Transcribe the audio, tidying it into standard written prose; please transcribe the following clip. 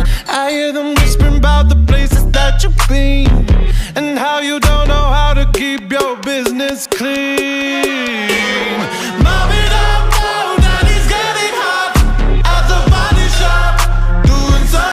I hear them whispering about the places that you've been.